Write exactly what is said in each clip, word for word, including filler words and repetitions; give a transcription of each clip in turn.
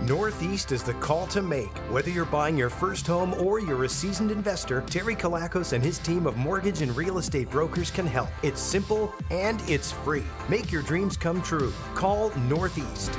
Northeast is the call to make. Whether you're buying your first home or you're a seasoned investor, Terry Kilakos and his team of mortgage and real estate brokers can help. It's simple and it's free. Make your dreams come true. Call Northeast.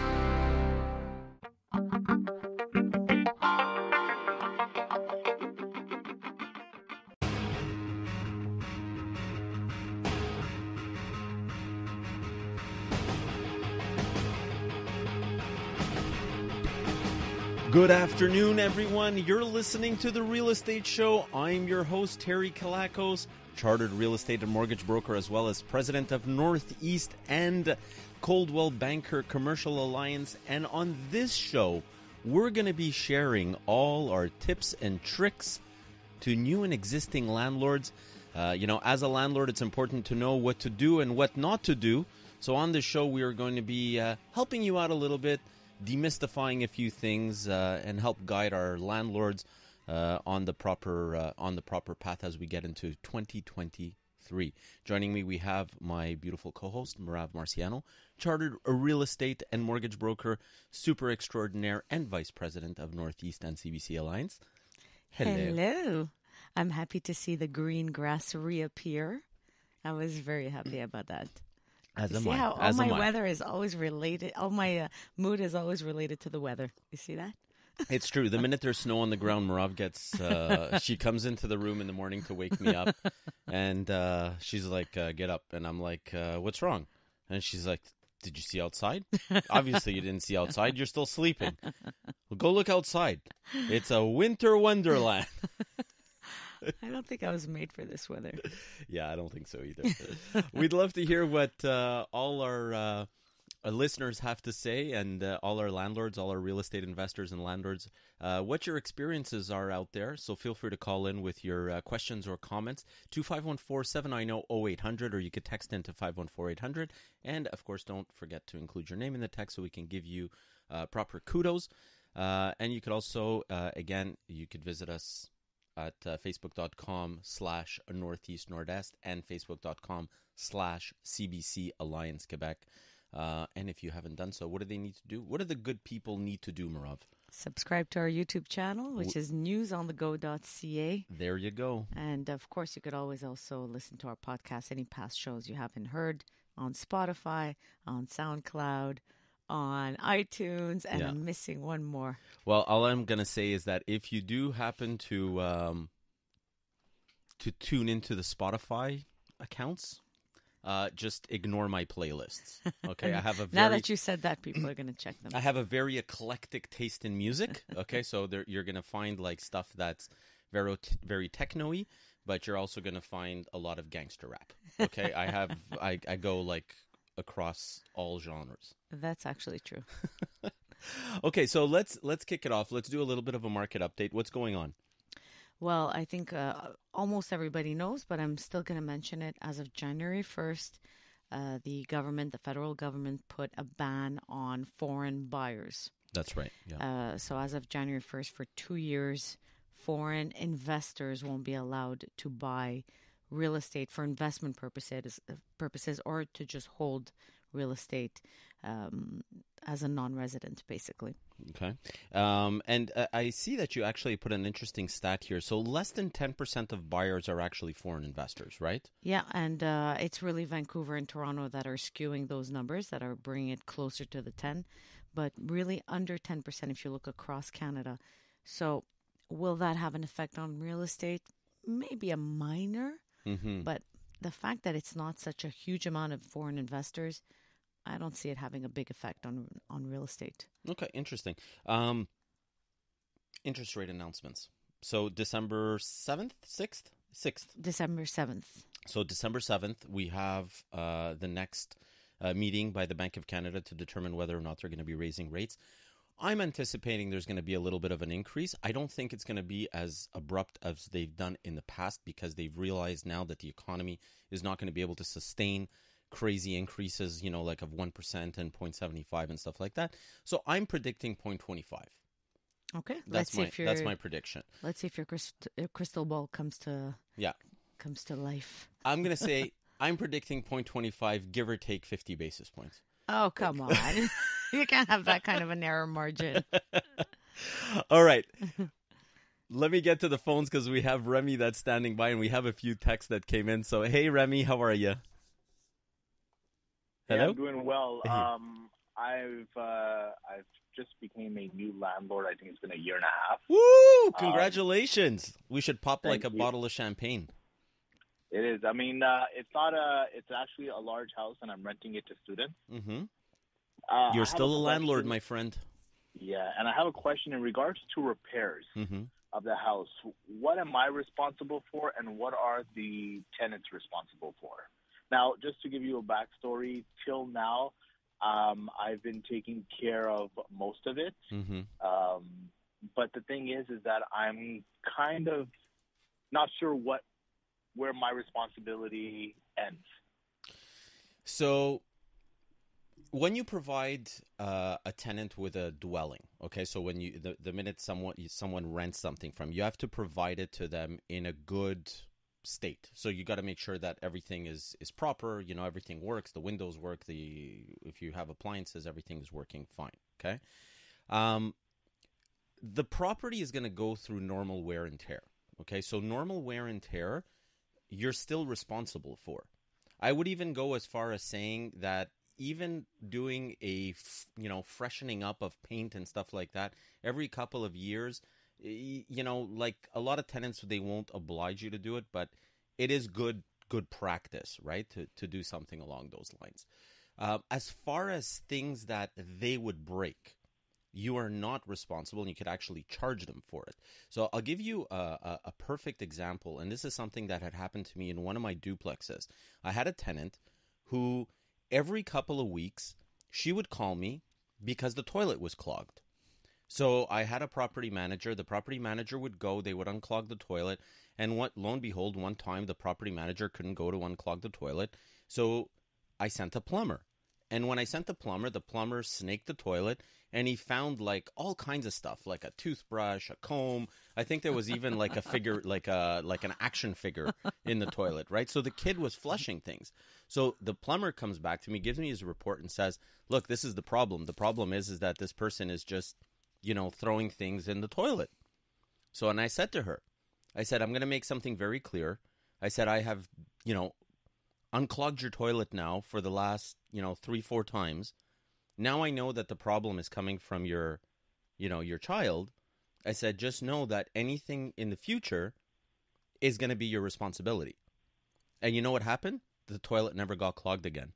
Good afternoon, everyone. You're listening to The Real Estate Show. I'm your host, Terry Kilakos, chartered real estate and mortgage broker, as well as president of Northeast and Coldwell Banker Commercial Alliance. And on this show, we're going to be sharing all our tips and tricks to new and existing landlords. Uh, you know, as a landlord, it's important to know what to do and what not to do. So on this show, we are going to be uh, helping you out a little bit, demystifying a few things, uh, and help guide our landlords uh, on the proper uh, on the proper path as we get into twenty twenty-three. Joining me, we have my beautiful co-host, Merav Marciano, chartered a real estate and mortgage broker, super extraordinaire, and vice president of Northeast and C B C Alliance. Hello. Hello. I'm happy to see the green grass reappear. I was very happy about that. As you am see I. how all As my am I. weather is always related, all my uh, mood is always related to the weather. You see that? It's true. The minute there's snow on the ground, Merav gets, uh, she comes into the room in the morning to wake me up, and uh, she's like, uh, get up. And I'm like, uh, what's wrong? And she's like, did you see outside? Obviously you didn't see outside. You're still sleeping. Well, go look outside. It's a winter wonderland. I don't think I was made for this weather. Yeah, I don't think so either. We'd love to hear what uh, all our, uh, our listeners have to say, and uh, all our landlords, all our real estate investors and landlords, uh, what your experiences are out there. So feel free to call in with your uh, questions or comments to five one four, seven nine zero, zero eight hundred, or you could text into five one four, eight hundred. And, of course, don't forget to include your name in the text so we can give you uh, proper kudos. Uh, and you could also, uh, again, you could visit us at uh, facebook.com slash Northeast Nord-Est and facebook.com slash CBC Alliance Quebec. Uh, and if you haven't done so, what do they need to do? What do the good people need to do, Merav? Subscribe to our YouTube channel, which is news on the go dot c a. There you go. And, of course, you could always also listen to our podcast, any past shows you haven't heard, on Spotify, on SoundCloud, on iTunes, and Yeah. I'm missing one more. Well, all I'm going to say is that if you do happen to um, to tune into the Spotify accounts, uh, just ignore my playlists. Okay, I have a very, Now that you said that, people are going to check them. I have a very eclectic taste in music. Okay, so there, you're going to find like stuff that's very very techno-y, but you're also going to find a lot of gangster rap. Okay, I have I, I go like across all genres. That's actually true. Okay, so let's let's kick it off. Let's do a little bit of a market update. What's going on? Well, I think uh, almost everybody knows, but I'm still going to mention it. As of January first, uh, the government, the federal government, put a ban on foreign buyers. That's right. Yeah. Uh, so as of January first, for two years, foreign investors won't be allowed to buy real estate for investment purposes, purposes or to just hold real estate um, as a non-resident, basically. Okay. Um, and uh, I see that you actually put an interesting stat here. So less than ten percent of buyers are actually foreign investors, right? Yeah, and uh, it's really Vancouver and Toronto that are skewing those numbers, that are bringing it closer to the ten, but really under ten percent if you look across Canada. So will that have an effect on real estate? Maybe a minor, Mm-hmm. but the fact that it's not such a huge amount of foreign investors, I don't see it having a big effect on on real estate. Okay, interesting. Um, interest rate announcements. So December seventh, sixth, sixth. December seventh. So December seventh, we have uh, the next uh, meeting by the Bank of Canada to determine whether or not they're going to be raising rates. I'm anticipating there's going to be a little bit of an increase. I don't think it's going to be as abrupt as they've done in the past because they've realized now that the economy is not going to be able to sustain crazy increases, you know, like of one percent and zero point seven five and stuff like that. So I'm predicting zero point two five. Okay, That's let's see my if your that's my prediction. let's see if your crystal, your crystal ball comes to Yeah. comes to life. I'm going to say I'm predicting zero point two five, give or take fifty basis points. Oh, come on. You can't have that kind of a narrow margin. All right. Let me get to the phones because we have Remy that's standing by and we have a few texts that came in. So, hey, Remy, how are you? Hello? Yeah, I'm doing well. Um, I've uh, I've just became a new landlord. I think it's been a year and a half. Woo! Congratulations. Um, we should pop like a you. bottle of champagne. It is. I mean, uh, it's not a. It's actually a large house, and I'm renting it to students. Mm-hmm. Uh, You're still a, a landlord, my friend. Yeah, and I have a question in regards to repairs mm-hmm. of the house. What am I responsible for, and what are the tenants responsible for? Now, just to give you a backstory, till now, um, I've been taking care of most of it. Mm-hmm. Um, but the thing is, is that I'm kind of not sure what where my responsibility ends. So, when you provide uh, a tenant with a dwelling, okay, so when you the, the minute someone someone rents something from you, you have to provide it to them in a good state. So you got to make sure that everything is is proper, you know, everything works, the windows work, the if you have appliances, everything is working fine. Okay. Um, the property is going to go through normal wear and tear. Okay. So normal wear and tear, you're still responsible for. I would even go as far as saying that even doing a, you know, freshening up of paint and stuff like that every couple of years, you know, like a lot of tenants, they won't oblige you to do it, but it is good good practice, right, to, to do something along those lines. Uh, as far as things that they would break, you are not responsible, and you could actually charge them for it. So I'll give you a, a, a perfect example, and this is something that had happened to me in one of my duplexes. I had a tenant who every couple of weeks, she would call me because the toilet was clogged. So I had a property manager. The property manager would go, they would unclog the toilet, and what, lo and behold, one time the property manager couldn't go to unclog the toilet, so I sent a plumber. And when I sent the plumber, the plumber snaked the toilet, and he found like all kinds of stuff, like a toothbrush, a comb. I think there was even like a figure, like a like an action figure in the toilet, right? So the kid was flushing things. So the plumber comes back to me, gives me his report, and says, "Look, this is the problem. The problem is, is that this person is just, you know, throwing things in the toilet." So, and I said to her, I said, "I'm going to make something very clear." I said, "I have, you know, unclogged your toilet now for the last, you know, three, four times. Now I know that the problem is coming from your, you know, your child." I said, "Just know that anything in the future is going to be your responsibility." And you know what happened? The toilet never got clogged again.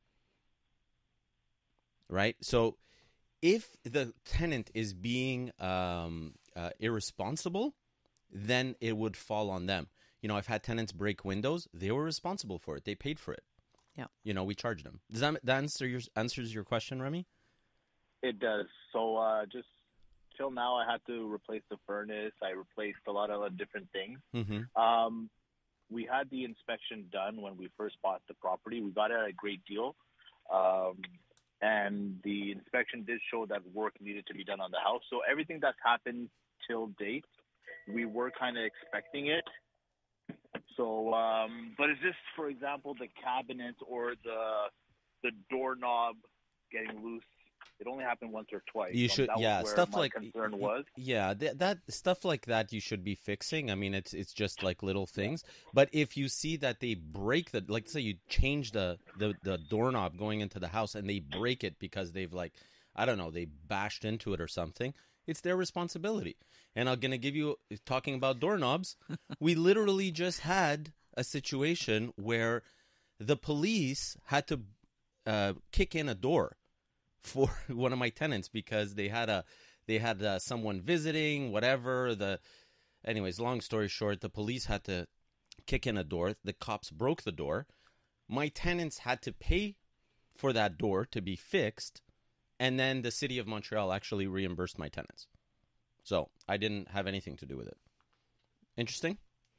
Right? So if the tenant is being um, uh, irresponsible, then it would fall on them. You know, I've had tenants break windows. They were responsible for it. They paid for it. Yeah. You know, we charged them. Does that, that answer your, answers your question, Remy? It does. So uh, just till now, I had to replace the furnace. I replaced a lot of different things. Mm-hmm. Um, we had the inspection done when we first bought the property. We got it at a great deal. Um, and the inspection did show that work needed to be done on the house. So everything that's happened till date, we were kind of expecting it. So, um, but is this, for example, the cabinet or the the doorknob getting loose? It only happened once or twice. You so should, that was yeah, where stuff my like concern was. Yeah, th- that stuff like that you should be fixing. I mean, it's it's just like little things. But if you see that they break the, like, say you change the, the the doorknob going into the house and they break it because they've, like, I don't know, they bashed into it or something, it's their responsibility. And I'm gonna give you, talking about doorknobs, we literally just had a situation where the police had to uh, kick in a door for one of my tenants because they had a they had uh, someone visiting, whatever. The anyways, long story short, the police had to kick in a door. The cops broke the door. My tenants had to pay for that door to be fixed, and then the city of Montreal actually reimbursed my tenants. So I didn't have anything to do with it. Interesting.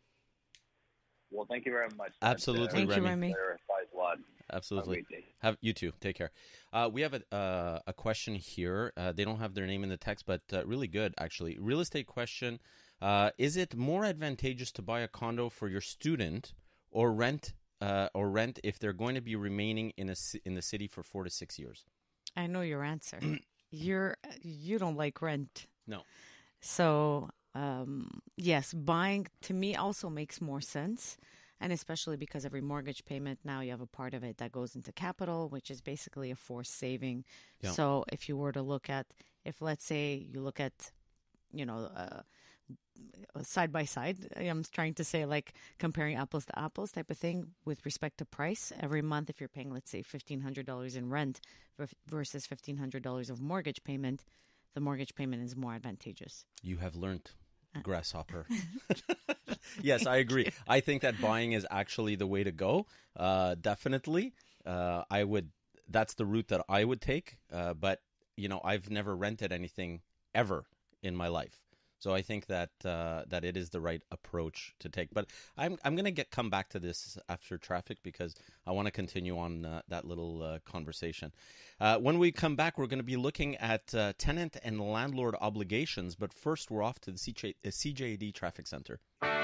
Well, thank you very much. Absolutely, Thank Remy. you, Remy. Clarifies a lot. Absolutely. Have a great day. Have you too. Take care. Uh, we have a uh, a question here. Uh, they don't have their name in the text, but uh, really good actually. Real estate question: uh, is it more advantageous to buy a condo for your student or rent uh, or rent if they're going to be remaining in a in the city for four to six years? I know your answer. you're you don't like rent. No. So, um, yes, buying to me also makes more sense. And especially because every mortgage payment, now you have a part of it that goes into capital, which is basically a forced saving. Yeah. So if you were to look at, if let's say you look at, you know, uh, side by side, I'm trying to say like comparing apples to apples type of thing with respect to price. Every month, if you're paying, let's say, fifteen hundred dollars in rent versus fifteen hundred dollars of mortgage payment, the mortgage payment is more advantageous. You have learned, grasshopper. Yes, I agree. I think that buying is actually the way to go. Uh, definitely. Uh, I would, that's the route that I would take. Uh, but, you know, I've never rented anything ever in my life. So I think that uh, that it is the right approach to take. But I'm I'm going to get come back to this after traffic because I want to continue on uh, that little uh, conversation. Uh, when we come back, we're going to be looking at uh, tenant and landlord obligations. But first, we're off to the C J A D Traffic Center.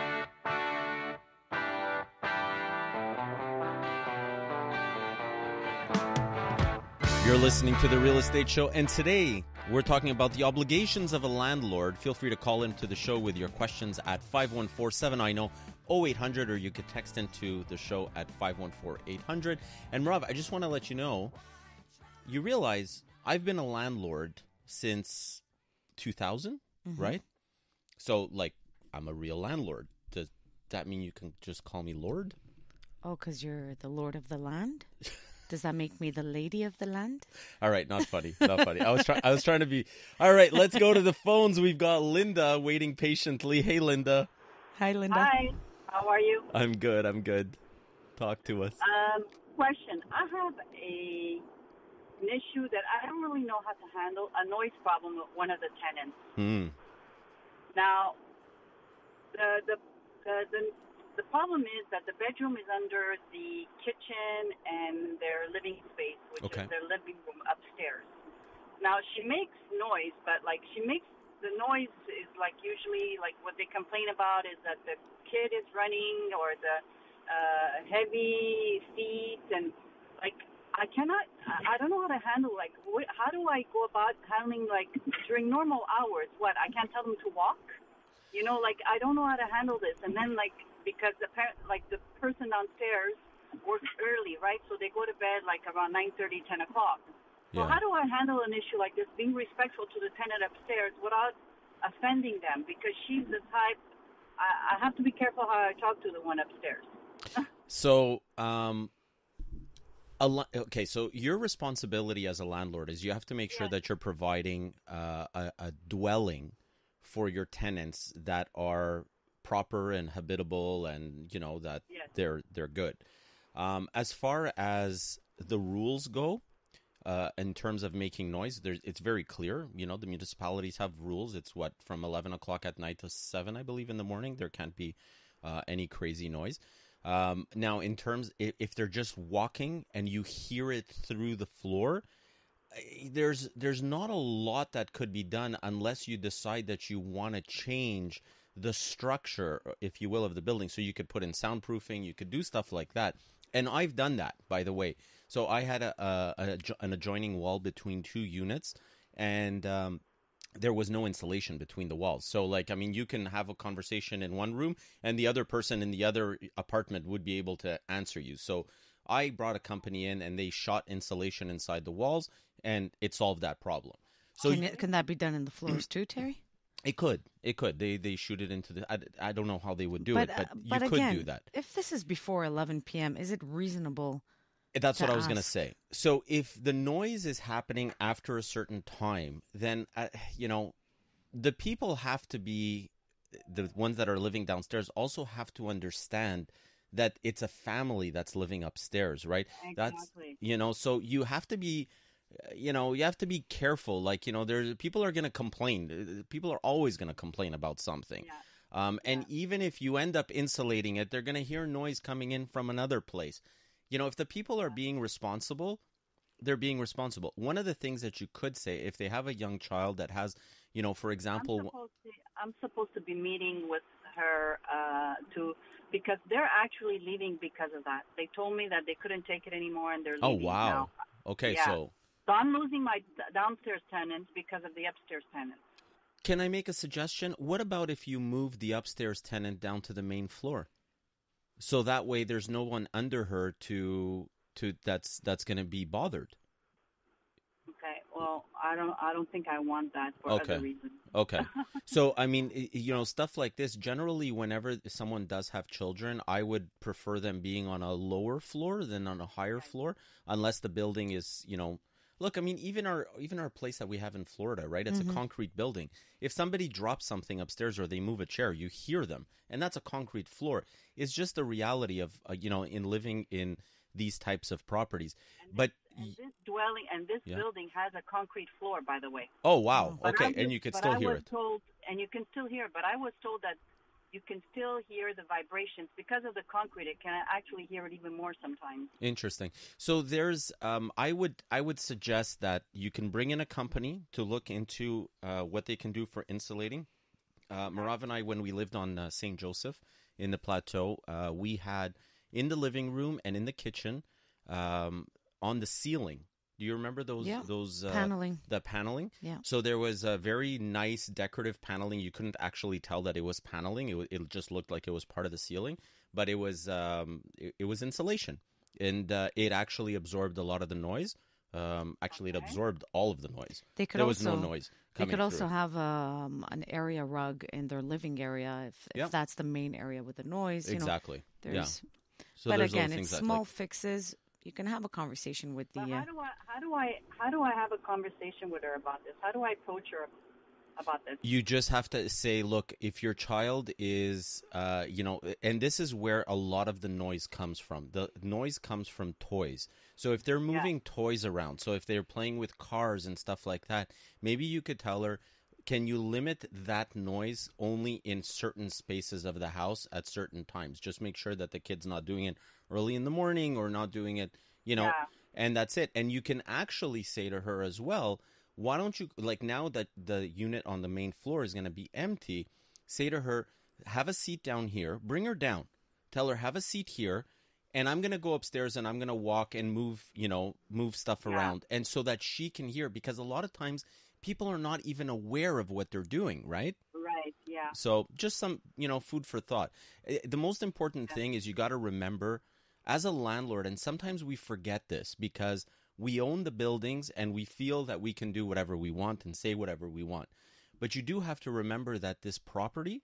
You're listening to The Real Estate Show, and today we're talking about the obligations of a landlord. Feel free to call into the show with your questions at five one four, seven nine zero, zero eight hundred, or you could text into the show at five one four, eight hundred. And Merav, I just want to let you know, you realize I've been a landlord since two thousand, mm-hmm. right? So, like, I'm a real landlord. Does that mean you can just call me Lord? Oh, because you're the Lord of the land? Does that make me the lady of the land? All right, not funny, not funny. I was trying. I was trying to be. All right, let's go to the phones. We've got Linda waiting patiently. Hey, Linda. Hi, Linda. Hi. How are you? I'm good. I'm good. Talk to us. Um, question. I have a an issue that I don't really know how to handle. A noise problem with one of the tenants. Hmm. Now, the the the. the The problem is that the bedroom is under the kitchen and their living space, which okay. is their living room upstairs. Now, she makes noise, but, like, she makes the noise is, like, usually, like, what they complain about is that the kid is running or the uh, heavy feet. And, like, I cannot, I, I don't know how to handle, like, wh- how do I go about handling, like, during normal hours? What, I can't tell them to walk? You know, like, I don't know how to handle this. And then, like, because the parent, like the person downstairs works early, right? So they go to bed like around nine thirty, ten o'clock. So yeah. how do I handle an issue like this, being respectful to the tenant upstairs without offending them? Because she's the type, I, I have to be careful how I talk to the one upstairs. So, um, a, okay, so your responsibility as a landlord is you have to make sure yes. that you're providing uh, a, a dwelling for your tenants that are proper and habitable, and you know that yes. they're they're good. Um, as far as the rules go, uh, in terms of making noise, there's it's very clear. You know, the municipalities have rules. It's what from eleven o'clock at night to seven, I believe, in the morning. There can't be uh, any crazy noise. Um, now, in terms if, if they're just walking and you hear it through the floor, there's there's not a lot that could be done unless you decide that you want to change the structure, if you will, of the building. So you could put in soundproofing, you could do stuff like that. And I've done that, by the way. So I had a, a, a an adjoining wall between two units, and um, there was no insulation between the walls. So, like, I mean, you can have a conversation in one room, and the other person in the other apartment would be able to answer you. So I brought a company in, and they shot insulation inside the walls, and it solved that problem. So Can, it, can that be done in the floors too, Terry? It could. It could. They they shoot it into the... I, I don't know how they would do but, it, but, uh, you but could again, do that. If this is before eleven p.m., is it reasonable? That's what I was ask? going to say. So if the noise is happening after a certain time, then, uh, you know, the people have to be... The ones that are living downstairs also have to understand that it's a family that's living upstairs, right? Exactly. That's, you know, so you have to be... You know, you have to be careful. Like, you know, there's people are going to complain. People are always going to complain about something. Yeah. Um, and yeah. even if you end up insulating it, they're going to hear noise coming in from another place. You know, if the people are being responsible, they're being responsible. One of the things that you could say, if they have a young child that has, you know, for example... I'm supposed to, I'm supposed to be meeting with her uh, to... Because they're actually leaving because of that. They told me that they couldn't take it anymore, and they're leaving Oh, wow. now. Okay, yeah. so... So I'm losing my downstairs tenants because of the upstairs tenants. Can I make a suggestion? What about if you move the upstairs tenant down to the main floor? So that way there's no one under her to to that's that's going to be bothered. Okay. Well, I don't I don't think I want that for okay. other reasons. Okay. So, I mean, you know, stuff like this, generally whenever someone does have children, I would prefer them being on a lower floor than on a higher okay. floor, unless the building is, you know, look, I mean, even our even our place that we have in Florida, right? It's mm-hmm. a concrete building. If somebody drops something upstairs or they move a chair, you hear them. And that's a concrete floor. It's just the reality of, uh, you know, in living in these types of properties. And but this, and this dwelling and this yeah. building has a concrete floor, by the way. Oh, wow. But okay. Was, and you can still I hear was it. Told, and you can still hear it. But I was told that you can still hear the vibrations because of the concrete. It can actually hear it even more sometimes. Interesting. So there's, um, I would, I would suggest that you can bring in a company to look into uh, what they can do for insulating. Uh, Merav and I, when we lived on uh, Saint Joseph in the Plateau, uh, we had in the living room and in the kitchen, um, on the ceiling. Do you remember those? Yeah. Those uh, paneling. The paneling. Yeah. So there was a very nice decorative paneling. You couldn't actually tell that it was paneling. It, it just looked like it was part of the ceiling, but it was um, it, it was insulation, and uh, it actually absorbed a lot of the noise. Um, actually, okay. it absorbed all of the noise. They could there also, was no noise. They could also through. have um, an area rug in their living area if, if yeah. that's the main area with the noise. You exactly. Know, there's, yeah. So but there's again, things it's that, small like, fixes. You can have a conversation with the. But how uh, do I how do I how do I have a conversation with her about this? How do I approach her about this? You just have to say, look, if your child is, uh, you know, and this is where a lot of the noise comes from. The noise comes from toys. So if they're moving yeah. toys around, so if they're playing with cars and stuff like that, maybe you could tell her, can you limit that noise only in certain spaces of the house at certain times? Just make sure that the kid's not doing it early in the morning or not doing it, you know, yeah. and that's it. And you can actually say to her as well, why don't you, like now that the unit on the main floor is going to be empty, say to her, have a seat down here, bring her down, tell her, have a seat here, and I'm going to go upstairs and I'm going to walk and move, you know, move stuff yeah. around. And so that she can hear, because a lot of times people are not even aware of what they're doing, right? Right, yeah. So just some, you know, food for thought. The most important yeah. thing is you got to remember, as a landlord, and sometimes we forget this because we own the buildings and we feel that we can do whatever we want and say whatever we want. But you do have to remember that this property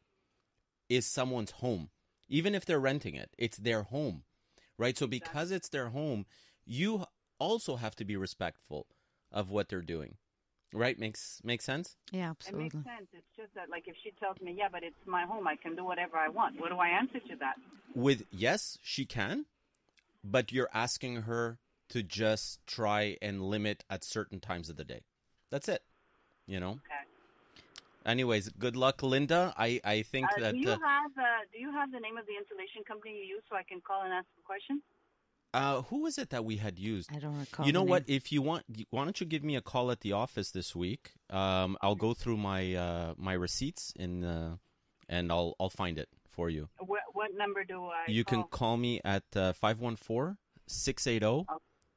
is someone's home. Even if they're renting it, it's their home, right? So because it's their home, you also have to be respectful of what they're doing. Right? Makes makes sense? Yeah, absolutely. It makes sense. It's just that, like, if she tells me, yeah, but it's my home, I can do whatever I want. What do I answer to that? With, yes, she can, but you're asking her to just try and limit at certain times of the day. That's it. You know? Okay. Anyways, good luck, Linda. I, I think uh, that... Do you, uh, have, uh, do you have the name of the insulation company you use so I can call and ask a question? Uh, who was it that we had used? I don't recall. You know the what? name. If you want, why don't you give me a call at the office this week? Um, I'll go through my uh, my receipts in, uh, and I'll I'll find it for you. What, what number do I You call? can call me at uh, five one four, six eight zero,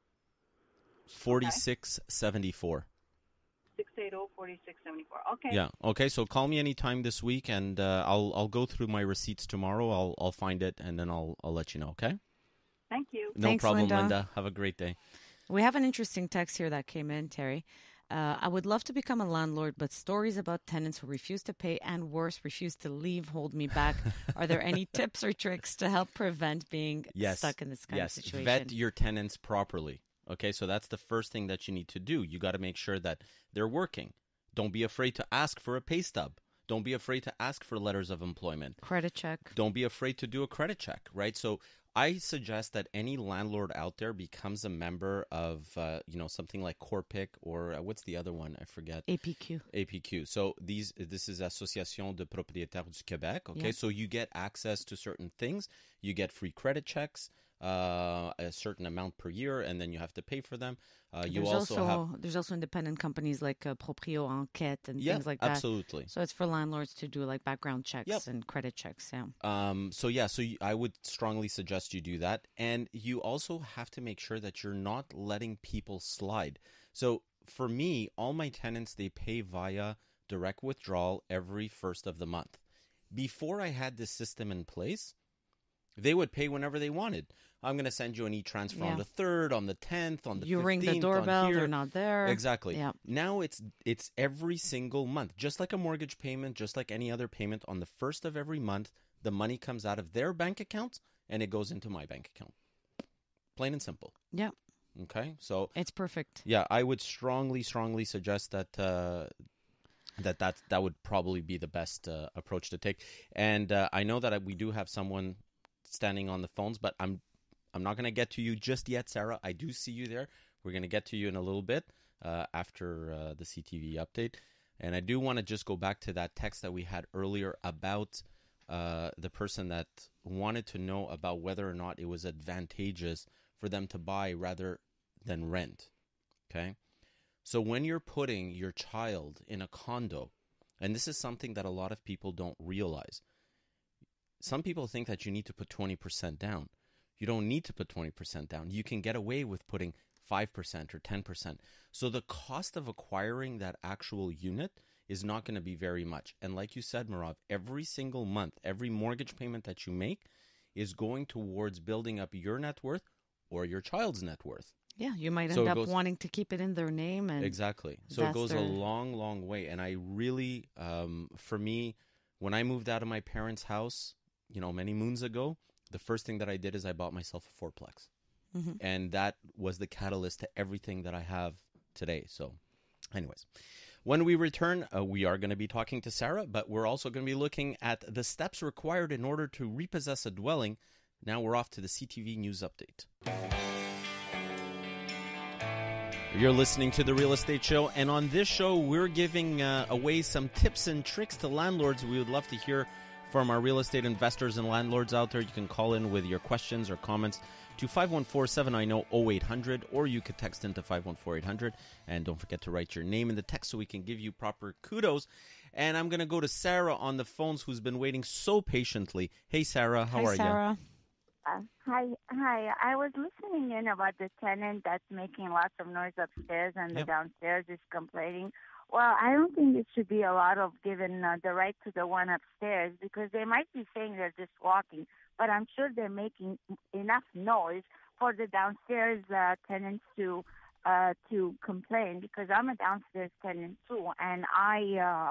four six seven four. six eight zero, four six seven four. Okay. Yeah. Okay. So call me anytime this week, and uh, I'll I'll go through my receipts tomorrow. I'll I'll find it, and then I'll I'll let you know. Okay. Thank you. No Thanks, problem, Linda. Linda. Have a great day. We have an interesting text here that came in, Terry. Uh, I would love to become a landlord, but stories about tenants who refuse to pay and worse, refuse to leave hold me back. Are there any tips or tricks to help prevent being yes. stuck in this kind yes. of situation? Vet your tenants properly. Okay, so that's the first thing that you need to do. You got to make sure that they're working. Don't be afraid to ask for a pay stub. Don't be afraid to ask for letters of employment. Credit check. Don't be afraid to do a credit check, right? So I suggest that any landlord out there becomes a member of, uh, you know, something like Corpic or uh, what's the other one? I forget. A P Q. A P Q. So these, this is Association de Propriétaires du Québec. Okay, yeah. so you get access to certain things. You get free credit checks. uh, a certain amount per year, and then you have to pay for them. Uh, you there's also, also have there's also independent companies like uh, Proprio Enquête and yeah, things like that. absolutely. So it's for landlords to do like background checks Yep. and credit checks. Yeah. Um, so yeah, so you, I would strongly suggest you do that, and you also have to make sure that you're not letting people slide. So for me, all my tenants, they pay via direct withdrawal every first of the month. Before I had this system in place, they would pay whenever they wanted. I'm going to send you an e-transfer Yeah. on the third, on the tenth, on the You fifteenth, ring the doorbell, on here. they're not there. Exactly. Yeah. Now it's it's every single month, just like a mortgage payment, just like any other payment. On the first of every month, the money comes out of their bank account and it goes into my bank account. Plain and simple. Yeah. Okay, so It's perfect. yeah, I would strongly, strongly suggest that uh, that that that would probably be the best uh, approach to take. And uh, I know that we do have someone standing on the phones, but I'm I'm not going to get to you just yet, Sarah. I do see you there. We're going to get to you in a little bit uh, after uh, the C T V update. And I do want to just go back to that text that we had earlier about uh, the person that wanted to know about whether or not it was advantageous for them to buy rather than rent. Okay? So when you're putting your child in a condo, and this is something that a lot of people don't realize, some people think that you need to put twenty percent down. You don't need to put twenty percent down. You can get away with putting five percent or ten percent. So the cost of acquiring that actual unit is not going to be very much. And like you said, Merav, every single month, every mortgage payment that you make is going towards building up your net worth or your child's net worth. Yeah, you might So end it up goes- wanting to keep it in their name. And Exactly. So it that's goes their- a long, long way. And I really, um, for me, when I moved out of my parents' house, you know, many moons ago, the first thing that I did is I bought myself a fourplex. Mhm. And that was the catalyst to everything that I have today. So anyways, when we return, uh, we are going to be talking to Sarah, but we're also going to be looking at the steps required in order to repossess a dwelling. Now we're off to the C T V News Update. You're listening to The Real Estate Show, and on this show, we're giving uh, away some tips and tricks to landlords. We would love to hear from our real estate investors and landlords out there. You can call in with your questions or comments to five one four, seven nine zero, zero eight hundred, or you could text into five one four, eight hundred. And don't forget to write your name in the text so we can give you proper kudos. And I'm going to go to Sarah on the phones, who's been waiting so patiently. Hey, Sarah, how Hi, are Sarah. Uh, hi, hi. I was listening in about the tenant that's making lots of noise upstairs and Yep. the downstairs is complaining. Well, I don't think it should be a lot of given uh, the right to the one upstairs because they might be saying they're just walking, but I'm sure they're making enough noise for the downstairs uh, tenants to uh, to complain because I'm a downstairs tenant too, and I. Uh,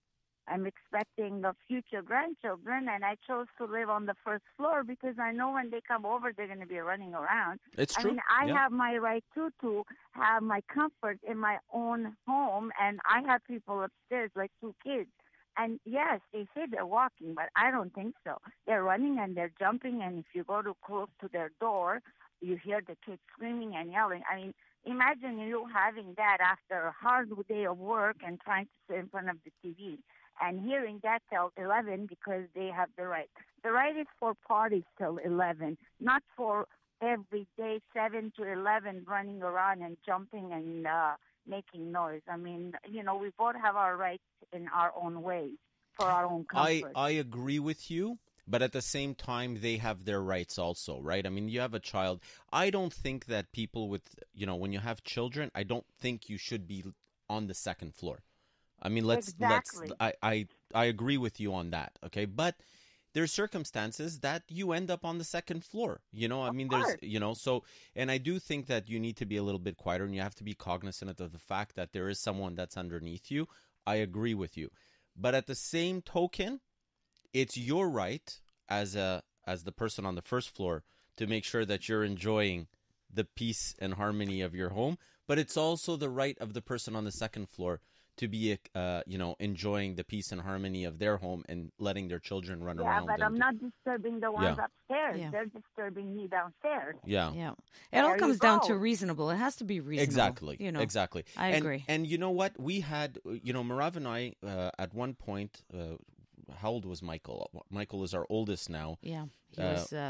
I'm expecting the future grandchildren, and I chose to live on the first floor because I know when they come over, they're going to be running around. It's I true. mean, I Yeah. have my right too to have my comfort in my own home, and I have people upstairs, like two kids. And yes, they say they're walking, but I don't think so. They're running and they're jumping, and if you go too close to their door, you hear the kids screaming and yelling. I mean, imagine you having that after a hard day of work and trying to sit in front of the T V. And hearing that till eleven because they have the right. The right is for parties till eleven, not for every day seven to eleven running around and jumping and uh, making noise. I mean, you know, we both have our rights in our own ways for our own I, comfort. I agree with you, but at the same time, they have their rights also, right? I mean, you have a child. I don't think that people with, you know, when you have children, I don't think you should be on the second floor. I mean, let's Exactly. let's. I, I I agree with you on that. Okay, but there's circumstances that you end up on the second floor. You know, I Of mean, there's course. you know, so and I do think that you need to be a little bit quieter, and you have to be cognizant of the fact that there is someone that's underneath you. I agree with you, but at the same token, it's your right as a as the person on the first floor to make sure that you're enjoying the peace and harmony of your home. But it's also the right of the person on the second floor to be, uh, you know, enjoying the peace and harmony of their home and letting their children run yeah, around. but and I'm do- not disturbing the ones Yeah. upstairs. Yeah. They're disturbing me downstairs. Yeah, Yeah. It There all you comes down to go. reasonable. It has to be reasonable. exactly, You know. exactly. I and, agree. And you know what? We had, you know, Merav and I, uh, at one point, uh, how old was Michael? Michael is our oldest now. Yeah. He Uh, was uh,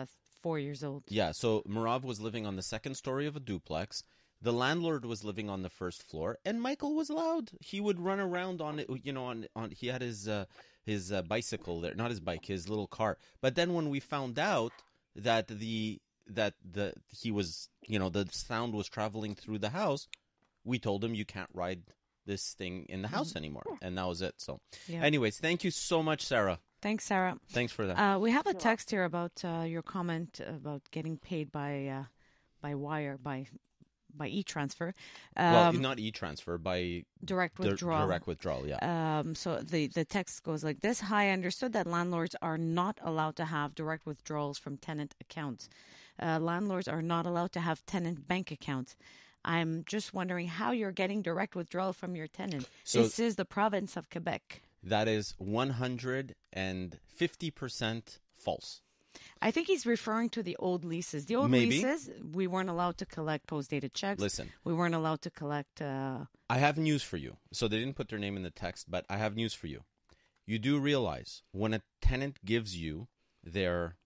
four years old. Yeah, so Merav was living on the second story of a duplex. The landlord was living on the first floor, and Michael was allowed. He would run around on it, you know, on on. He had his uh, his uh, bicycle there, not his bike, his little car. But then when we found out that the that the he was, you know, the sound was traveling through the house, we told him you can't ride this thing in the house mm-hmm. anymore, and that was it. So, yeah. Anyways, thank you so much, Sarah. Thanks, Sarah. Thanks for that. Uh, we have a text here about uh, your comment about getting paid by uh, by wire by. by e-transfer. Um, well, not e-transfer, by direct withdrawal. Di- direct withdrawal, yeah. Um, so the, the text goes like this. Hi, I understood that landlords are not allowed to have direct withdrawals from tenant accounts. Uh, landlords are not allowed to have tenant bank accounts. I'm just wondering how you're getting direct withdrawal from your tenant. So this is the province of Quebec. That is one hundred fifty percent false. I think he's referring to the old leases. The old Maybe. leases, we weren't allowed to collect post-dated checks. Listen. We weren't allowed to collect... Uh... I have news for you. So they didn't put their name in the text, but I have news for you. You do realize when a tenant gives you their,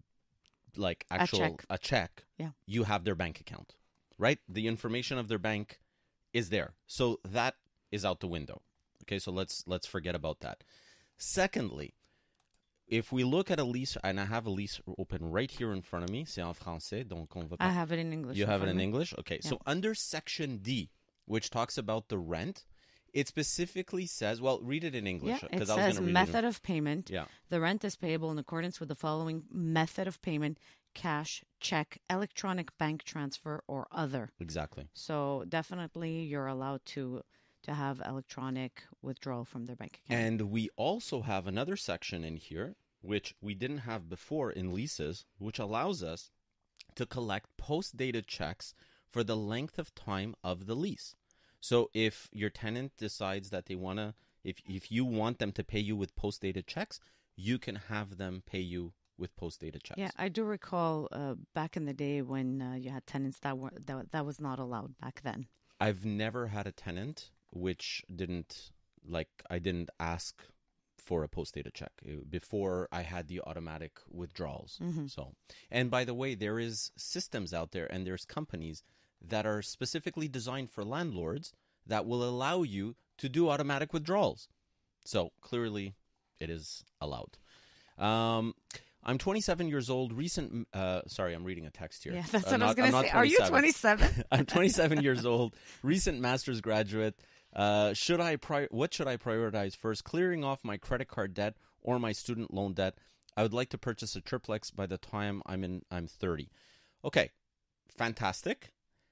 like, actual... A check. A check, yeah. You have their bank account, right? The information of their bank is there. So that is out the window. Okay, so let's let's forget about that. Secondly... If we look at a lease, and I have a lease open right here in front of me, c'est en français, donc on va pas... I have it in English. You have it in English? Okay, yeah. So under Section D, which talks about the rent, it specifically says, well, read it in English. Yeah, it I says was read method it in... of payment. Yeah. The rent is payable in accordance with the following method of payment: cash, check, electronic bank transfer, or other. Exactly. So definitely you're allowed to... to have electronic withdrawal from their bank account. And we also have another section in here, which we didn't have before in leases, which allows us to collect post-dated checks for the length of time of the lease. So if your tenant decides that they want to, if, if you want them to pay you with post-dated checks, you can have them pay you with post-dated checks. Yeah, I do recall uh, back in the day when uh, you had tenants that were that, that was not allowed back then. I've never had a tenant which didn't, like, I didn't ask for a post-dated check before I had the automatic withdrawals. Mm-hmm. So, and by the way, there is systems out there and there's companies that are specifically designed for landlords that will allow you to do automatic withdrawals. So clearly it is allowed. Um, I'm twenty-seven years old. Recent, uh, sorry, I'm reading a text here. Yeah, that's uh, what not, I was going to say. Are you twenty-seven? I'm twenty-seven years old. Recent master's graduate. Uh, should I pri- what should I prioritize first? Clearing off my credit card debt or my student loan debt? I would like to purchase a triplex by the time I'm in. I'm thirty. Okay, fantastic.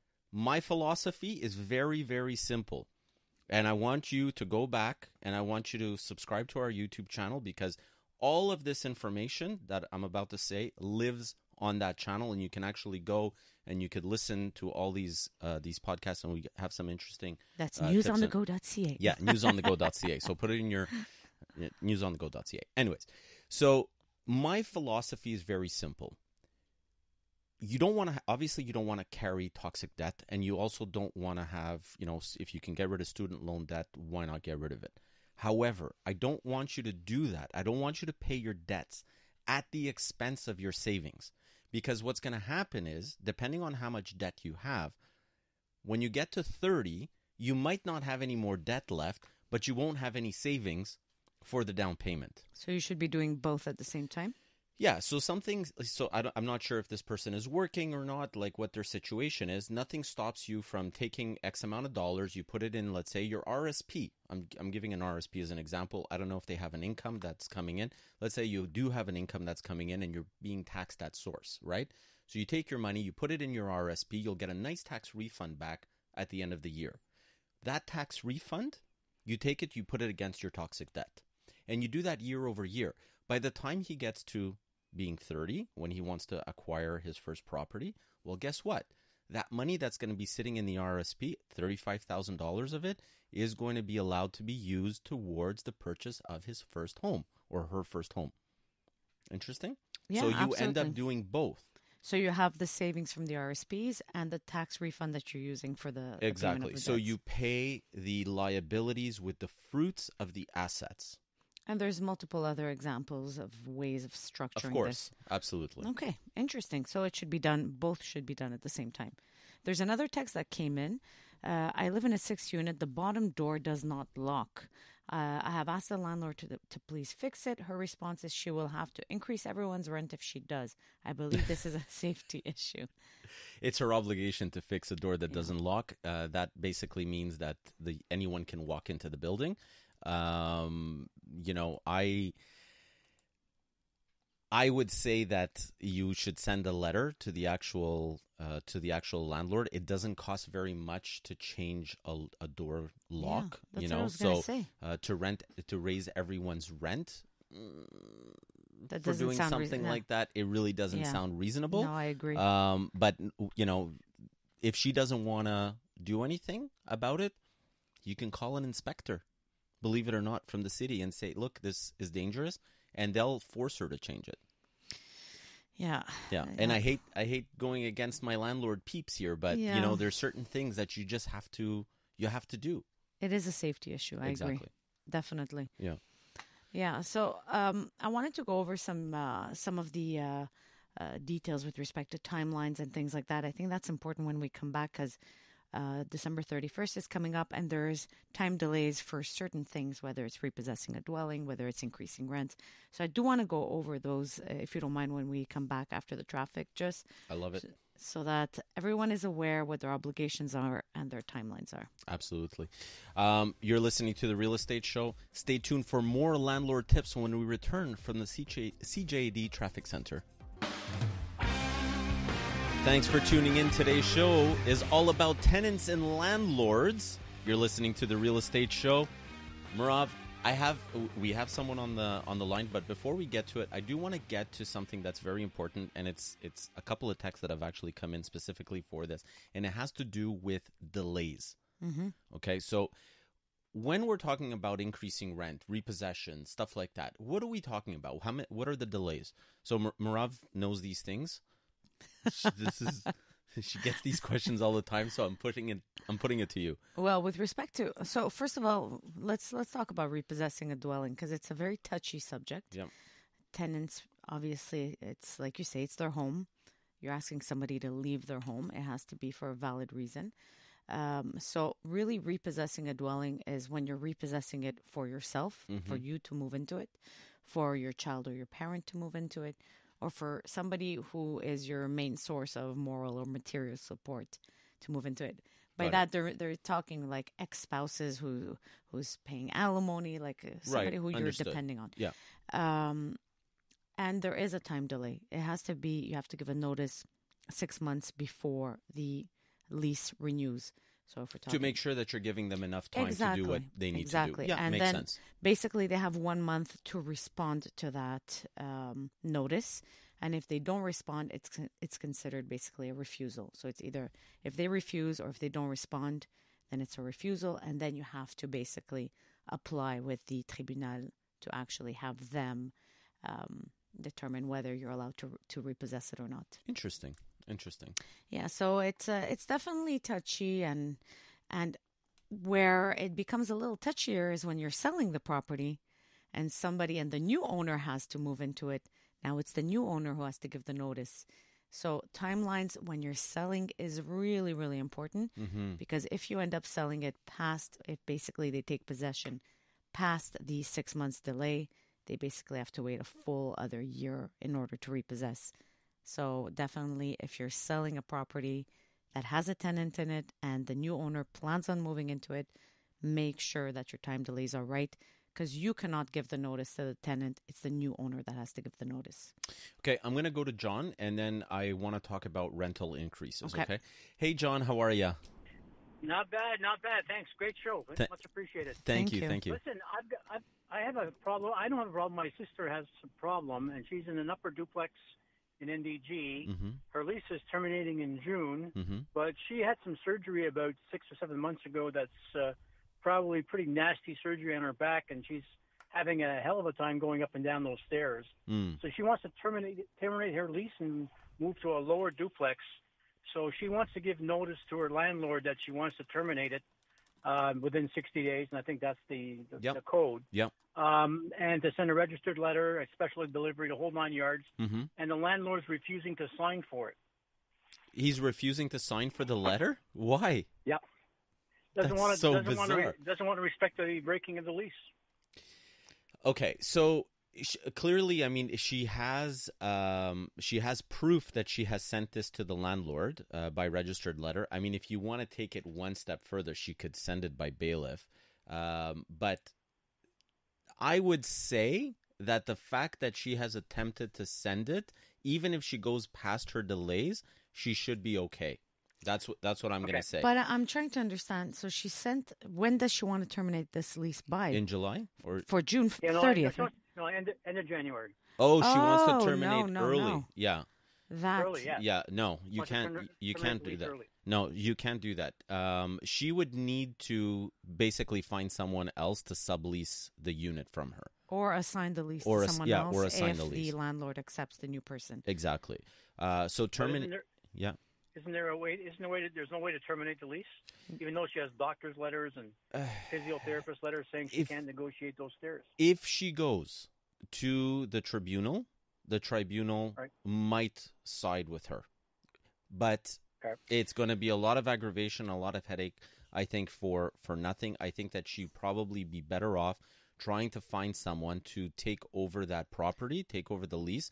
My philosophy is very, very simple, and I want you to go back and I want you to subscribe to our YouTube channel, because all of this information that I'm about to say lives on that channel, and you can actually go and you could listen to all these uh, these podcasts, and we have some interesting. That's uh, news on the go dot c a. Yeah, news on the go dot c a. So put it in your uh, news on the go dot c a. Anyways, so my philosophy is very simple. You don't want to, obviously, you don't want to carry toxic debt, and you also don't want to have, you know, if you can get rid of student loan debt, why not get rid of it? However, I don't want you to do that. I don't want you to pay your debts at the expense of your savings, because what's going to happen is, depending on how much debt you have, when you get to thirty, you might not have any more debt left, but you won't have any savings for the down payment. So you should be doing both at the same time? Yeah, so something, so I don't, I'm not sure if this person is working or not, like what their situation is. Nothing stops you from taking X amount of dollars, you put it in, let's say, your R S P. I'm I'm giving an R S P as an example. I don't know if they have an income that's coming in. Let's say you do have an income that's coming in and you're being taxed at source, right? So you take your money, you put it in your R S P, you'll get a nice tax refund back at the end of the year. That tax refund, you take it, you put it against your toxic debt. And you do that year over year. By the time he gets to being thirty, when he wants to acquire his first property, well, guess what? That money that's going to be sitting in the R S P, thirty-five thousand dollars of it, is going to be allowed to be used towards the purchase of his first home or her first home. Interesting? Yeah, so you absolutely. end up doing both. So you have the savings from the R S Ps and the tax refund that you're using for the the Exactly. payment of the So debts. you pay the liabilities with the fruits of the assets. And there's multiple other examples of ways of structuring Of course, this. absolutely. Okay, interesting. So it should be done, both should be done at the same time. There's another text that came in. Uh, I live in a six unit. The bottom door does not lock. Uh, I have asked the landlord to, to please fix it. Her response is she will have to increase everyone's rent if she does. I believe this is a safety issue. It's her obligation to fix a door that Yeah. doesn't lock. Uh, that basically means that the anyone can walk into the building. Um, you know, I I would say that you should send a letter to the actual uh, to the actual landlord. It doesn't cost very much to change a, a door lock. Yeah, that's you what I know, was gonna so say. uh, to rent to raise everyone's rent. That For doesn't doing sound something reason- like that, it really doesn't Yeah. sound reasonable. No, I agree. Um, but you know, if she doesn't want to do anything about it, you can call an inspector, believe it or not, from the city and say, "Look, this is dangerous," and they'll force her to change it. Yeah. Yeah, and I hate I hate going against my landlord peeps here, but Yeah. you know, there's certain things that you just have to you have to do. It is a safety issue. I Exactly. agree. Definitely. Yeah. Yeah. So um, I wanted to go over some uh, some of the uh, uh, details with respect to timelines and things like that. I think that's important when we come back because uh, December thirty-first is coming up and there's time delays for certain things, whether it's repossessing a dwelling, whether it's increasing rents. So I do want to go over those, uh, if you don't mind, when we come back after the traffic, just I love it. so that everyone is aware what their obligations are and their timelines are. Absolutely. Um, you're listening to The Real Estate Show. Stay tuned for more landlord tips when we return from the C J A D Traffic Center. Thanks for tuning in. Today's show is all about tenants and landlords. You're listening to The Real Estate Show. Merav, I have we have someone on the on the line, but before we get to it, I do want to get to something that's very important, and it's it's a couple of texts that have actually come in specifically for this, and it has to do with delays. Mm-hmm. Okay, so when we're talking about increasing rent, repossession, stuff like that, what are we talking about? How many, what are the delays? So Mer- Merav knows these things. She, this is she gets these questions all the time, so I'm putting it I'm putting it to you. Well, with respect to, so first of all, let's let's talk about repossessing a dwelling because it's a very touchy subject. Yep. Tenants, obviously, it's like you say, it's their home. You're asking somebody to leave their home. It has to be for a valid reason. Um, so really repossessing a dwelling is when you're repossessing it for yourself, Mhm. for you to move into it, for your child or your parent to move into it, or for somebody who is your main source of moral or material support to move into it. By Got it. that, they're they're talking like ex-spouses who who's paying alimony, like uh, somebody who you're understood. depending on. Yeah. Um, and there is a time delay. It has to be, you have to give a notice six months before the lease renews. So if we're talking To make sure that you're giving them enough time exactly, to do what they need exactly. to do. Yeah, and makes then sense. basically they have one month to respond to that um, notice. And if they don't respond, it's it's considered basically a refusal. So it's either if they refuse or if they don't respond, then it's a refusal. And then you have to basically apply with the tribunal to actually have them um, determine whether you're allowed to to repossess it or not. Interesting. Interesting. Yeah, so it's uh, it's definitely touchy, and and where it becomes a little touchier is when you're selling the property, and somebody and the new owner has to move into it. Now it's the new owner who has to give the notice. So timelines when you're selling is really, really important Mm-hmm. because if you end up selling it past, if basically they take possession past the six months delay, they basically have to wait a full other year in order to repossess. So definitely if you're selling a property that has a tenant in it and the new owner plans on moving into it, make sure that your time delays are right because you cannot give the notice to the tenant. It's the new owner that has to give the notice. Okay, I'm going to go to John, and then I want to talk about rental increases, okay? Okay. Hey, John, how are you? Not bad, not bad. Thanks. Great show. Th- Much appreciated. Thank, Thank you, you. thank you. Listen, I've got, I've, I have a problem. I don't have a problem. My sister has a problem, and she's in an upper duplex in N D G. Mm-hmm, Her lease is terminating in June, mm-hmm. but she had some surgery about six or seven months ago that's uh, probably pretty nasty surgery on her back, and she's having a hell of a time going up and down those stairs. Mm. So she wants to terminate terminate her lease and move to a lower duplex. So she wants to give notice to her landlord that she wants to terminate it. uh, within sixty days, and I think that's the the, Yep. the code. Yep. Um, and to send a registered letter, a special delivery, the whole nine yards. Mm-hmm. And the landlord's refusing to sign for it. He's refusing to sign for the letter? Why? Yeah. Doesn't That's want to. so doesn't want to. bizarre. Doesn't want to respect the breaking of the lease. Okay, so sh- clearly, I mean, she has um, she has proof that she has sent this to the landlord uh, by registered letter. I mean, if you want to take it one step further, she could send it by bailiff. Um, but I would say that the fact that she has attempted to send it, even if she goes past her delays, she should be okay. That's what that's what I'm Okay. going to say. But I'm trying to understand. So she sent. When does she want to terminate this lease by? In July or For June Yeah, no, thirtieth. No, no, end, end of January. oh, she wants Oh, to terminate no, no, early. no. Yeah. That. Early, yeah. Yeah, no, you Wants to can't. termi- You terminate can't the do lease that. early. No, you can't do that. Um, she would need to basically find someone else to sublease the unit from her. Or assign the lease Or to ass- someone yeah, else or assign if the lease. the landlord accepts the new person. Exactly. Uh, so But terminate. Isn't there, Yeah. isn't there a way? Isn't there a way? To, there's no way to terminate the lease, even though she has doctor's letters and physiotherapist letters saying she If- can't negotiate those stairs. If she goes to the tribunal, the tribunal Right. might side with her, but Okay. it's going to be a lot of aggravation, a lot of headache. I think for for nothing. I think that she'd probably be better off trying to find someone to take over that property, take over the lease,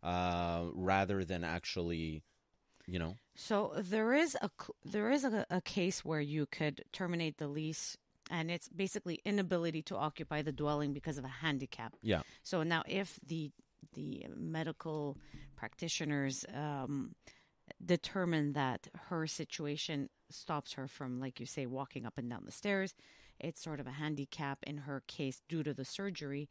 uh, rather than actually, you know. So there is a cl- there is a, a case where you could terminate the lease, and it's basically inability to occupy the dwelling because of a handicap. Yeah. So now, if the the medical practitioners um, determine that her situation stops her from, like you say, walking up and down the stairs, it's sort of a handicap in her case due to the surgery,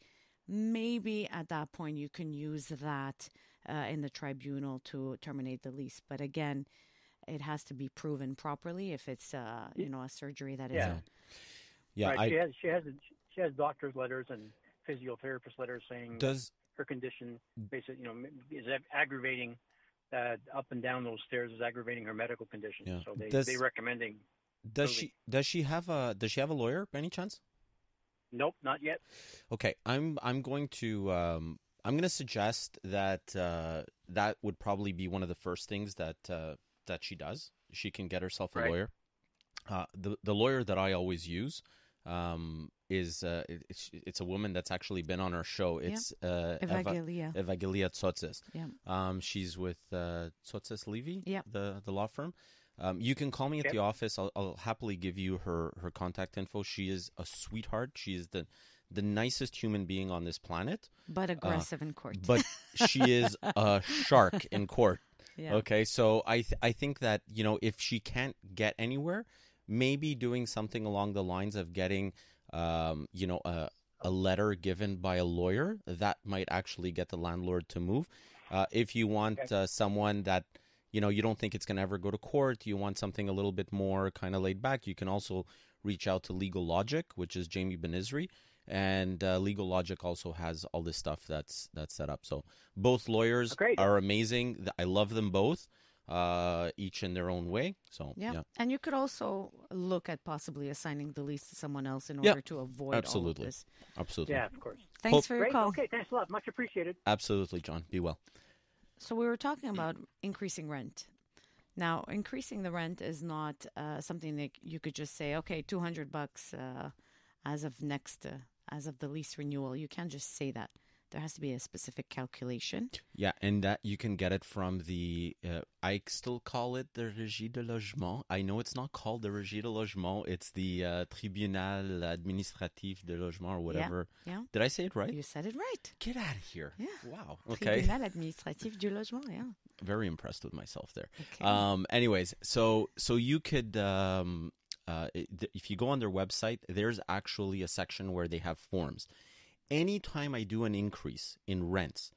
maybe at that point you can use that uh, in the tribunal to terminate the lease. But again, it has to be proven properly if it's uh, you know a surgery that is Yeah. a, Yeah. right. I, she has she has she has doctor's letters and physiotherapist letters saying does her condition, basically, you know, is ag- aggravating. Uh, up and down those stairs is aggravating her medical condition. Yeah. So they Does- they recommending. does early. she does she have a does she have a lawyer by any chance? Nope, not yet. Okay, I'm I'm going to um, I'm going to suggest that uh, that would probably be one of the first things that uh, that she does. She can get herself a Right. lawyer. Uh, the the lawyer that I always use um, is uh, it- it's it's a woman that's actually been on our show. It's uh, Eva- Evangelia. Evangelia Tsotzes. Yeah. Um, she's with uh, Tsotzes Levy, Yeah. the the law firm. Um, you can call me at Yep. the office. I'll, I'll happily give you her, her contact info. She is a sweetheart. She is the the nicest human being on this planet. But aggressive in court. But she is a shark in court. Yeah. Okay, so I th- I think that, you know, if she can't get anywhere, maybe doing something along the lines of getting, um, you know, a a letter given by a lawyer that might actually get the landlord to move. Uh, if you want uh, someone that, you know, you don't think it's going to ever go to court, you want something a little bit more kind of laid back, you can also reach out to Legal Logic, which is Jamie Benizri. And uh, Legal Logic also has all this stuff that's that's set up. So both lawyers Great. are amazing. I love them both, uh, each in their own way. So Yeah. yeah, And you could also look at possibly assigning the lease to someone else in Yeah. order to avoid Absolutely. all of this. absolutely, Yeah, of course. Thanks Hope- for your Great. call. Okay, thanks a lot. Much appreciated. absolutely, John. Be well. So we were talking about increasing rent. Now, increasing the rent is not uh, something that you could just say, okay, two hundred bucks uh, as of next, uh, as of the lease renewal. You can't just say that. There has to be a specific calculation. Yeah, and that you can get it from the, uh, I still call it the Régie de Logement. I know it's not called the Régie de Logement. It's the uh, Tribunal Administratif de Logement or whatever. Yeah. Did I say it right? You said it right. Get out of here. Yeah. Wow. Okay. Tribunal administratif du logement, yeah. Very impressed with myself there. Okay. Um, anyways, so so you could, um, uh, if you go on their website, there's actually a section where they have forms. Anytime I do an increase in rents,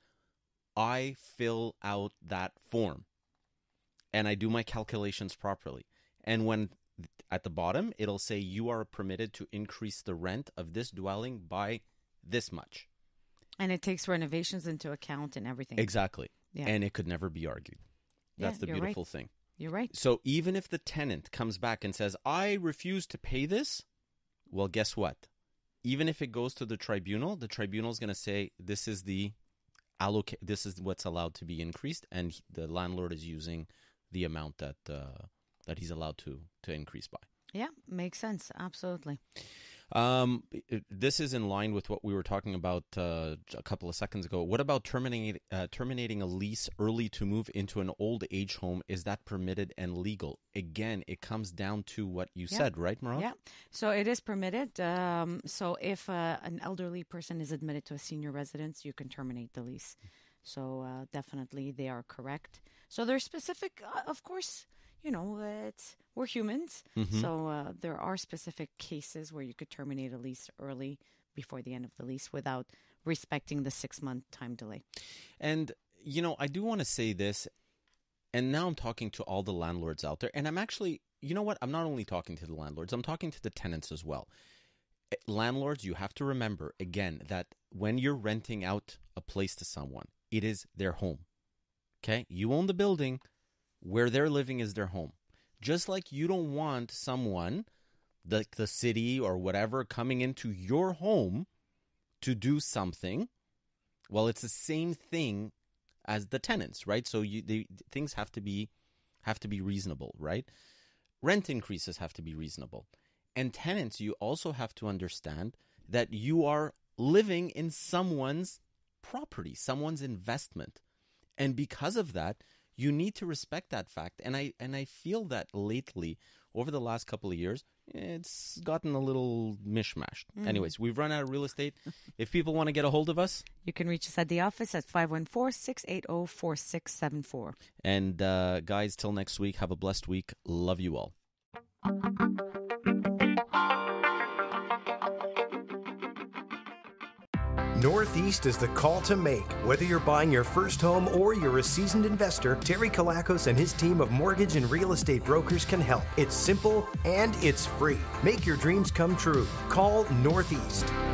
I fill out that form and I do my calculations properly. And when at the bottom, it'll say you are permitted to increase the rent of this dwelling by this much. And it takes renovations into account and everything. Exactly. Yeah. And it could never be argued. That's Yeah, the you're beautiful right. thing. You're right. So even if the tenant comes back and says, I refuse to pay this, Well, guess what? Even if it goes to the tribunal, the tribunal is going to say this is the allocate. This is what's allowed to be increased, and the landlord is using the amount that uh, that he's allowed to to increase by. Yeah, makes sense. Absolutely. Um, this is in line with what we were talking about uh, a couple of seconds ago. What about terminating uh, terminating a lease early to move into an old age home? Is that permitted and legal? Again, it comes down to what you yeah. said, right, Merav? Yeah. So it is permitted. Um, so if uh, an elderly person is admitted to a senior residence, you can terminate the lease. So uh, definitely they are correct. So there's specific, uh, of course. You know, it's we're humans, mm-hmm. so uh, there are specific cases where you could terminate a lease early before the end of the lease without respecting the six-month time delay. And, you know, I do want to say this, and now I'm talking to all the landlords out there, and I'm actually, you know what, I'm not only talking to the landlords, I'm talking to the tenants as well. Landlords, you have to remember, again, that when you're renting out a place to someone, it is their home, okay? You own the building. Where they're living is their home. Just like you don't want someone, like the, the city or whatever, coming into your home to do something. Well, it's the same thing as the tenants, right? So you, they, things have to be have to be reasonable, right? Rent increases have to be reasonable. And tenants, you also have to understand that you are living in someone's property, someone's investment. And because of that, you need to respect that fact. And I and I feel that lately, over the last couple of years, it's gotten a little mishmashed. Mm. Anyways, we've run out of real estate. If people want to get a hold of us, you can reach us at the office at five one four, six eight zero, four six seven four. And uh, guys, till next week, have a blessed week. Love you all. Northeast is the call to make. Whether you're buying your first home or you're a seasoned investor, Terry Kilakos and his team of mortgage and real estate brokers can help. It's simple and it's free. Make your dreams come true. Call Northeast.